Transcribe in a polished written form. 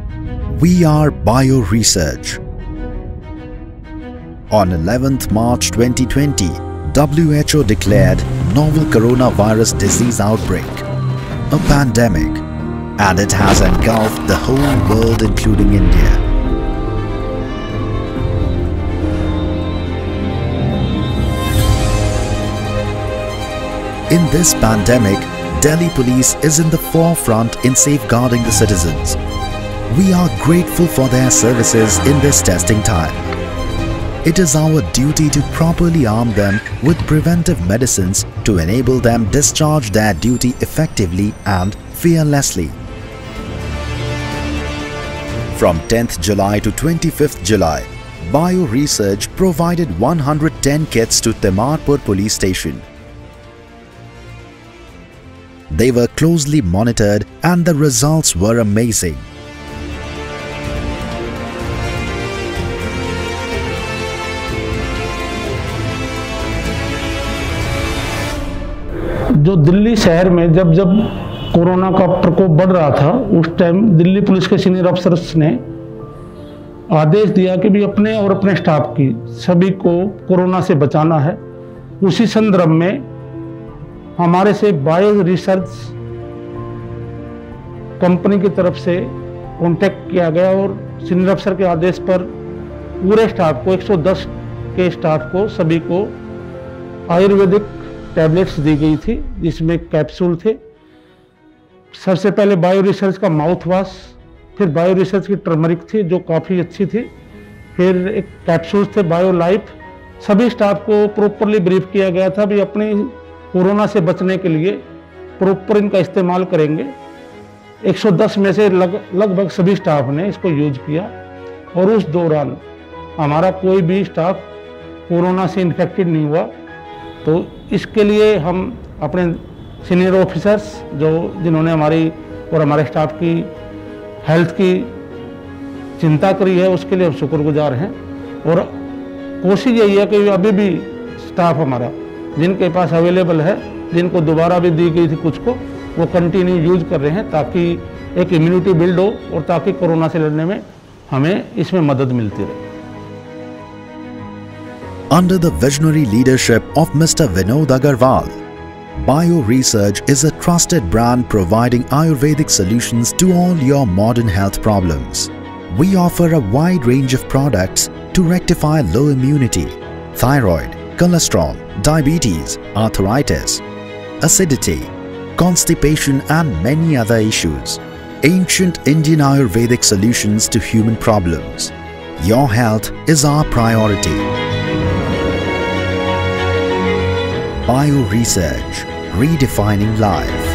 We are Bio Research. On 11th March 2020, WHO declared novel coronavirus disease outbreak a pandemic, and it has engulfed the whole world including India. In this pandemic, Delhi Police is in the forefront in safeguarding the citizens. We are grateful for their services in this testing time. It is our duty to properly arm them with preventive medicines to enable them discharge their duty effectively and fearlessly. From 10th July to 25th July, Bio Research provided 110 kits to Timarpur police station. They were closely monitored and the results were amazing. जो दिल्ली शहर में जब corona का प्रकोप बढ़ रहा था, उस टाइम दिल्ली पुलिस के सीनियर अफसर्स ने आदेश दिया कि भी अपने और अपने स्टाफ की सभी को कोरोना से बचाना है। उसी संदर्भ में हमारे से बायो रिसर्च कंपनी की तरफ से कांटेक्ट किया गया और सीनियर अफसर के आदेश पर पूरे स्टाफ को 110 के स्टाफ को सभी को आयुर्वेदिक टैबलेट्स दी गई थी, जिसमें कैप्सूल थे। सबसे पहले बायो रिसर्च का माउथ वॉश, फिर बायो रिसर्च की टर्मरिक थी जो काफ़ी अच्छी थी, फिर एक कैप्सूल्स थे बायो लाइफ। सभी स्टाफ को प्रॉपरली ब्रीफ किया गया था भी अपनी कोरोना से बचने के लिए प्रॉपर इनका इस्तेमाल करेंगे। 110 में से लगभग सभी स्टाफ ने इसको यूज किया और उस दौरान हमारा कोई भी स्टाफ कोरोना से इन्फेक्टेड नहीं हुआ। तो इसके लिए हम अपने सीनियर ऑफिसर्स जिन्होंने हमारी और हमारे स्टाफ की हेल्थ की चिंता करी है, उसके लिए हम शुक्रगुजार हैं। और कोशिश यही है कि अभी भी स्टाफ हमारा जिनके पास अवेलेबल है, जिनको दोबारा भी दी गई थी कुछ को, वो कंटिन्यू यूज कर रहे हैं ताकि एक इम्यूनिटी बिल्ड हो और ताकि कोरोना से लड़ने में हमें इसमें मदद मिलती रहे। Under the visionary leadership of Mr. Vinod Agarwal, Bio Research is a trusted brand providing Ayurvedic solutions to all your modern health problems. We offer a wide range of products to rectify low immunity, thyroid, cholesterol, diabetes, arthritis, acidity, constipation and many other issues. Ancient Indian Ayurvedic solutions to human problems. Your health is our priority. Bio Research, redefining life.